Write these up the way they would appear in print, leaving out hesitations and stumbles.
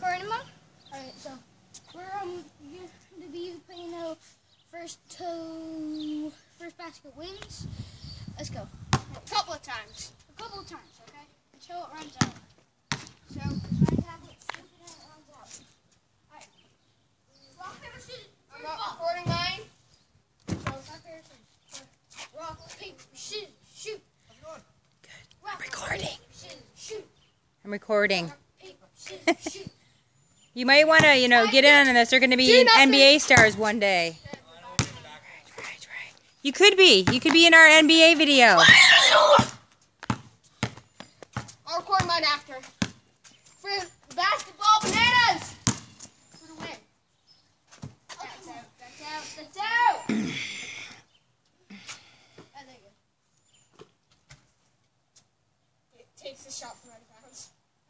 recording, Mom? Alright, so we're going to be playing the first basket wins. Let's go. A couple of times, okay? Until it runs out. So, my tablet stupid and it runs out. Alright. Rock, paper, scissors. I'm not recording mine. So, rock, paper, scissors. Rock, paper, scissors, shoot. How's it going? Good. I'm recording. Paper, scissors, shoot. I'm recording. Rock, paper, scissors, shoot. You might want to, get in on this. They're going to be NBA stars one day. Right. You could be. You could be in our NBA video. I'll record mine after. For basketball bananas! For the win. That's out. That's out! Oh, there you go. It takes the shot from out of bounds.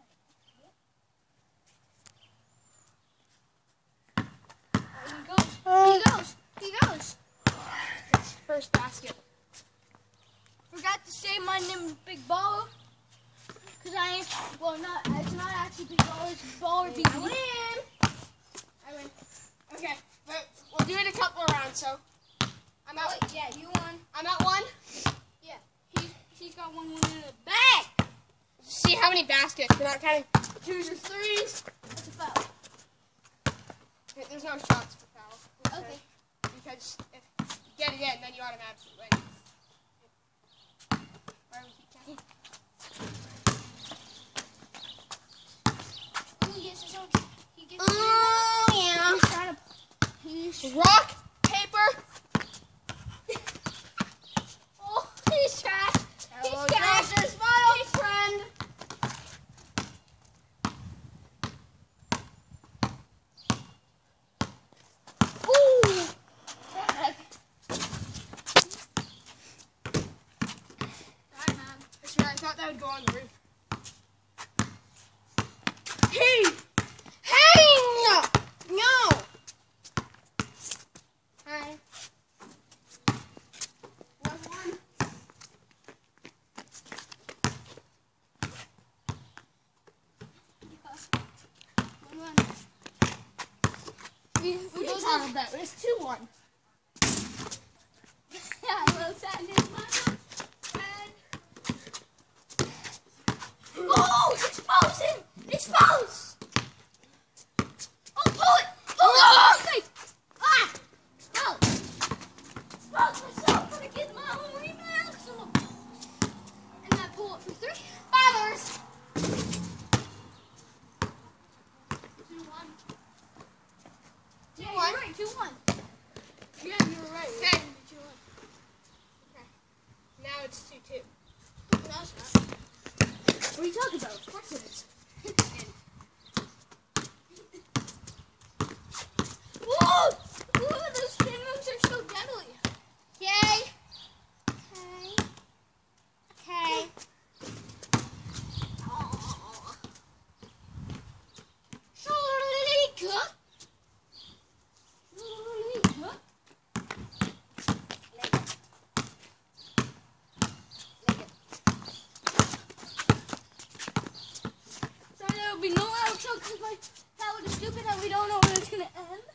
He goes. First basket. Forgot to say my name is Big Baller. Cause it's not actually Big Baller, it's Baller Big. I win. Okay, but we'll do it a couple of rounds, so I'm out. Wait, yeah, you won. I'm at one. Yeah, he's got one in the bag. See how many baskets. We're not counting twos or threes. That's a foul. There's no shots for foul. Okay. Because if you get it in, then you automatically win. Why do we keep counting? He gets his own. Yeah. He's trying to. Rock, paper. Oh, he's trash. Hello, He's trash. Josh's final friend. Ooh. Sorry, man. I swear, I thought that would go on the roof. Hey! No! Hi. 1-1. We both have a bet. It's 2-1. Yeah, well, that is my friend. Oh, expose him! Expose! Oh, pull it! Pull it! Ah! Expose! Expose myself for to get my own rebound. And I pull it for 3. Fathers! 2-1. Yeah, 2-1. you're right, 2-1. Yeah, you were right. Okay. Now it's 2-2. No, it's not. What are you talking about? Of course it is. Whoa! Ooh, those spin moves are so deadly. Okay. Okay. Shalika. So there will be no outro because my tablet is stupid and we don't know when it's going to end.